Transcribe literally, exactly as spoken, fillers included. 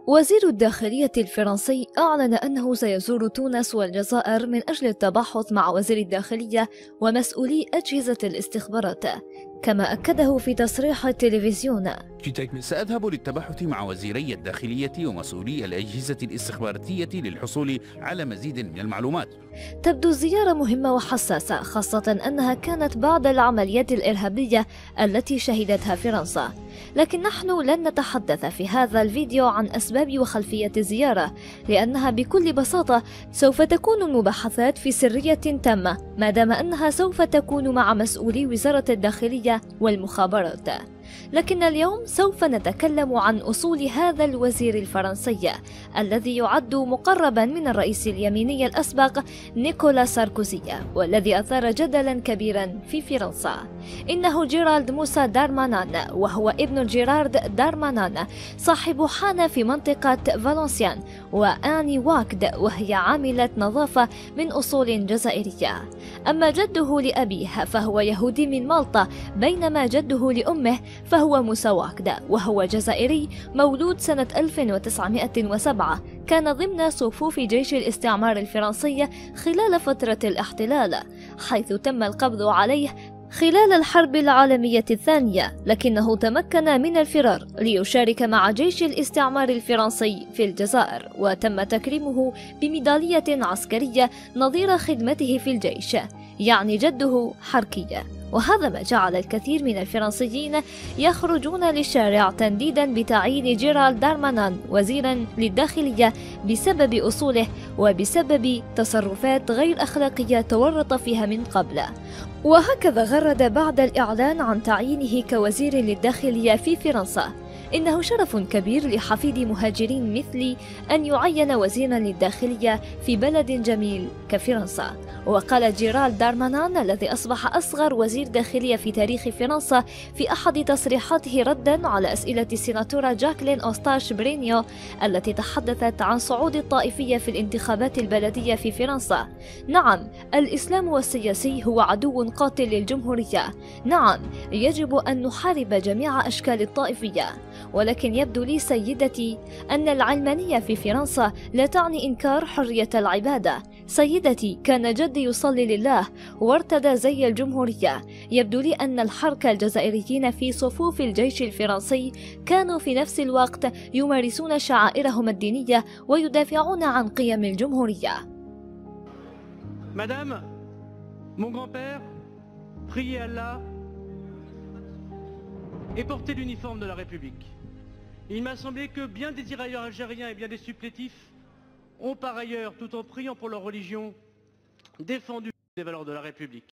وزير الداخلية الفرنسي أعلن أنه سيزور تونس والجزائر من أجل التباحث مع وزير الداخلية ومسؤولي أجهزة الاستخبارات، كما أكده في تصريح التلفزيون: سأذهب للتباحث مع وزيري الداخلية ومسؤولي الأجهزة الاستخباراتية للحصول على مزيد من المعلومات. تبدو الزيارة مهمة وحساسة، خاصة أنها كانت بعد العمليات الإرهابية التي شهدتها فرنسا. لكن نحن لن نتحدث في هذا الفيديو عن أسباب وخلفية الزيارة، لأنها بكل بساطة سوف تكون المباحثات في سرية تامة، ما دام أنها سوف تكون مع مسؤولي وزارة الداخلية والمخابرات. لكن اليوم سوف نتكلم عن أصول هذا الوزير الفرنسي الذي يعد مقربا من الرئيس اليميني الأسبق نيكولا ساركوزي، والذي أثار جدلا كبيرا في فرنسا. إنه جيرالد موسى دارمانان، وهو ابن جيرارد دارمانان صاحب حانة في منطقة فالنسيان، وآني واكد وهي عاملة نظافة من أصول جزائرية. أما جده لأبيه فهو يهودي من مالطا، بينما جده لأمه فهو موسى واكد وهو جزائري مولود سنة ألف وتسعمائة وسبعة، كان ضمن صفوف جيش الاستعمار الفرنسي خلال فترة الاحتلال، حيث تم القبض عليه خلال الحرب العالمية الثانية، لكنه تمكن من الفرار ليشارك مع جيش الاستعمار الفرنسي في الجزائر، وتم تكريمه بميدالية عسكرية نظير خدمته في الجيش، يعني جده حركية. وهذا ما جعل الكثير من الفرنسيين يخرجون للشارع تنديدا بتعيين جيرالد دارمانان وزيرا للداخلية بسبب أصوله وبسبب تصرفات غير أخلاقية تورط فيها من قبل. وهكذا غرد بعد الإعلان عن تعيينه كوزير للداخلية في فرنسا: إنه شرف كبير لحفيد مهاجرين مثلي أن يعين وزيرا للداخلية في بلد جميل كفرنسا. وقال جيرالد دارمانان الذي أصبح أصغر وزير داخلية في تاريخ فرنسا في أحد تصريحاته ردا على أسئلة السيناتورة جاكلين أوستاش برينيو التي تحدثت عن صعود الطائفية في الانتخابات البلدية في فرنسا: نعم، الإسلام والسياسي هو عدو قاتل للجمهورية. نعم، يجب أن نحارب جميع أشكال الطائفية. ولكن يبدو لي سيدتي أن العلمانية في فرنسا لا تعني إنكار حرية العبادة. سيدتي، كان جدي يصلي لله وارتدى زي الجمهورية. يبدو لي أن الحركة الجزائريين في صفوف الجيش الفرنسي كانوا في نفس الوقت يمارسون شعائرهم الدينية ويدافعون عن قيم الجمهورية. Madame, mon grand-père priait Allah et portait l'uniforme de la République. Il m'a semblé que bien des tirailleurs algériens et bien des supplétifs ont par ailleurs, tout en priant pour leur religion, défendu les valeurs de la République.